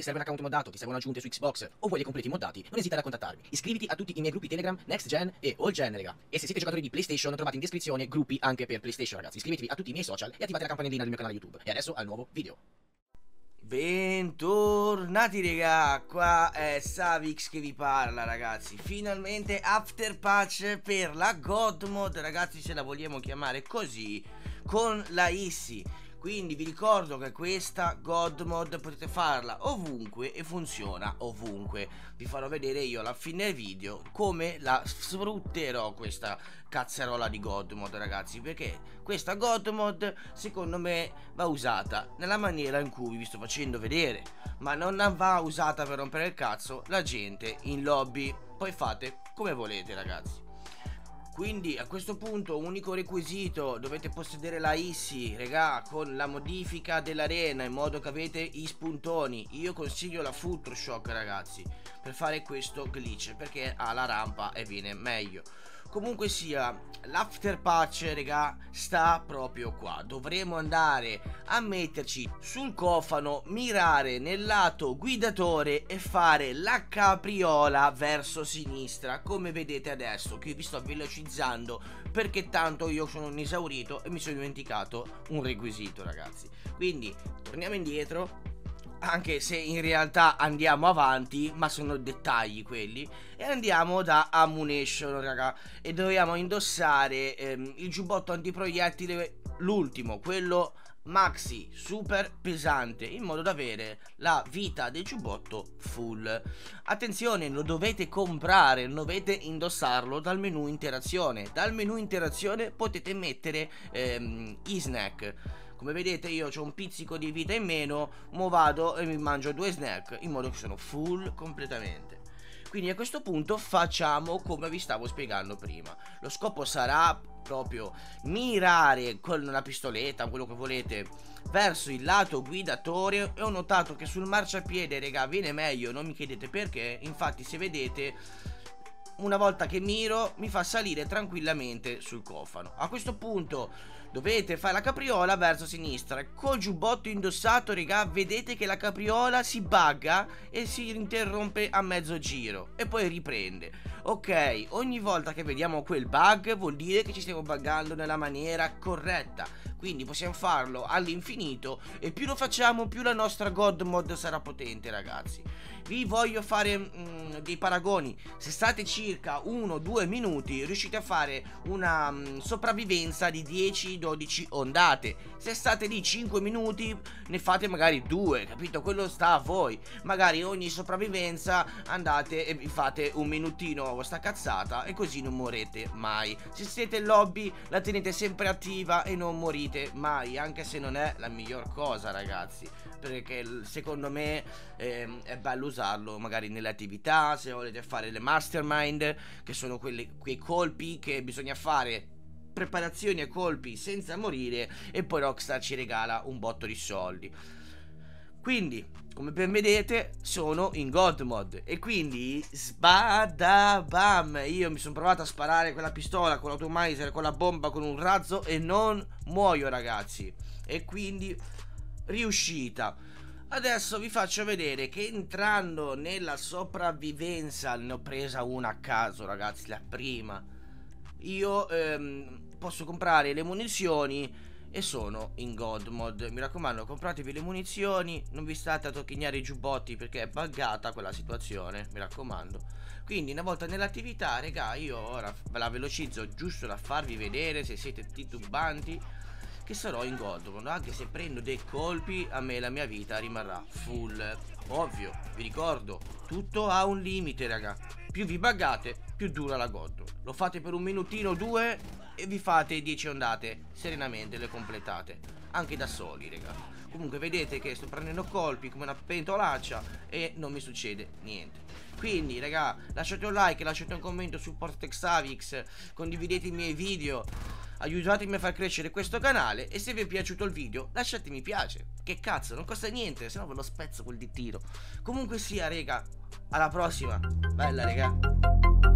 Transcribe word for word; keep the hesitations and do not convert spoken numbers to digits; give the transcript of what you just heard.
serve un account moddato, ti servono aggiunte su Xbox o vuoi i completi moddati, non esitare a contattarmi. Iscriviti a tutti i miei gruppi Telegram, Next Gen e All Gen, raga. E se siete giocatori di PlayStation trovate in descrizione gruppi anche per PlayStation, ragazzi. Iscrivetevi a tutti i miei social e attivate la campanellina del mio canale YouTube. E adesso al nuovo video. Bentornati raga, qua è Savix che vi parla, ragazzi. Finalmente after patch per la God Mod, ragazzi, se la vogliamo chiamare così, con la Issy. Quindi vi ricordo che questa God Mod potete farla ovunque e funziona ovunque. Vi farò vedere io alla fine del video come la sfrutterò questa cazzarola di God Mod, ragazzi, perché questa God Mod secondo me va usata nella maniera in cui vi sto facendo vedere, ma non va usata per rompere il cazzo la gente in lobby. Poi fate come volete, ragazzi. Quindi a questo punto unico requisito: dovete possedere la Issy, regà, con la modifica dell'arena in modo che avete i spuntoni. Io consiglio la Future Shock, ragazzi, per fare questo glitch, perché ha la rampa e viene meglio. Comunque sia, l'after patch, regà, sta proprio qua. Dovremo andare a metterci sul cofano, mirare nel lato guidatore e fare la capriola verso sinistra, come vedete adesso, che vi sto velocizzando perché tanto io sono un esaurito e mi sono dimenticato un requisito, ragazzi. Quindi torniamo indietro, anche se in realtà andiamo avanti, ma sono dettagli quelli, e andiamo da Ammunition, raga, e dobbiamo indossare ehm, il giubbotto antiproiettile, l'ultimo, quello maxi, super pesante, in modo da avere la vita del giubbotto full. Attenzione, lo dovete comprare, non dovete indossarlo dal menu interazione. Dal menu interazione potete mettere ehm, i snack. Come vedete io ho un pizzico di vita in meno, mo vado e mi mangio due snack in modo che sono full completamente. Quindi a questo punto facciamo come vi stavo spiegando prima. Lo scopo sarà proprio mirare con una pistoletta, quello che volete, verso il lato guidatore, e ho notato che sul marciapiede, raga, viene meglio, non mi chiedete perché. Infatti se vedete, una volta che miro mi fa salire tranquillamente sul cofano. A questo punto dovete fare la capriola verso sinistra. Col giubbotto indossato, raga, vedete che la capriola si bugga e si interrompe a mezzo giro e poi riprende. Ok, ogni volta che vediamo quel bug vuol dire che ci stiamo buggando nella maniera corretta. Quindi possiamo farlo all'infinito, e più lo facciamo più la nostra God Mod sarà potente, ragazzi. Vi voglio fare mm, dei paragoni. Se state circa uno due minuti riuscite a fare una mm, sopravvivenza di dieci dodici ondate. Se state lì cinque minuti ne fate magari due, capito? Quello sta a voi. Magari ogni sopravvivenza andate e vi fate un minutino a vostra cazzata, e così non morrete mai. Se siete in lobby la tenete sempre attiva e non morite mai, anche se non è la miglior cosa, ragazzi, perché secondo me eh, è bello usarlo magari nelle attività, se volete fare le mastermind, che sono quelli, quei colpi che bisogna fare, preparazioni a colpi senza morire, e poi Rockstar ci regala un botto di soldi. Quindi, come ben vedete, sono in God Mod, e quindi sbadabam, io mi sono provato a sparare quella pistola con l'automizer, con la bomba, con un razzo, e non muoio, ragazzi. E quindi riuscita. Adesso vi faccio vedere che entrando nella sopravvivenza, ne ho presa una a caso, ragazzi, la prima. Io ehm, posso comprare le munizioni e sono in God Mod. Mi raccomando, compratevi le munizioni, non vi state a tocchignare i giubbotti perché è buggata quella situazione, mi raccomando. Quindi una volta nell'attività, raga, io ora ve la velocizzo giusto da farvi vedere, se siete titubanti, che sarò in God Mod. Anche se prendo dei colpi, a me la mia vita rimarrà full. Ovvio, vi ricordo, tutto ha un limite, raga. Più vi buggate, più dura la God Mod. Lo fate per un minutino o due e vi fate dieci ondate serenamente, le completate anche da soli, raga. Comunque vedete che sto prendendo colpi come una pentolaccia e non mi succede niente. Quindi, raga, lasciate un like, lasciate un commento su Portexavix, condividete i miei video, aiutatemi a far crescere questo canale, e se vi è piaciuto il video lasciate mi piace. Che cazzo, non costa niente, se no ve lo spezzo quel dittino. Comunque sia, raga, alla prossima. Bella, raga.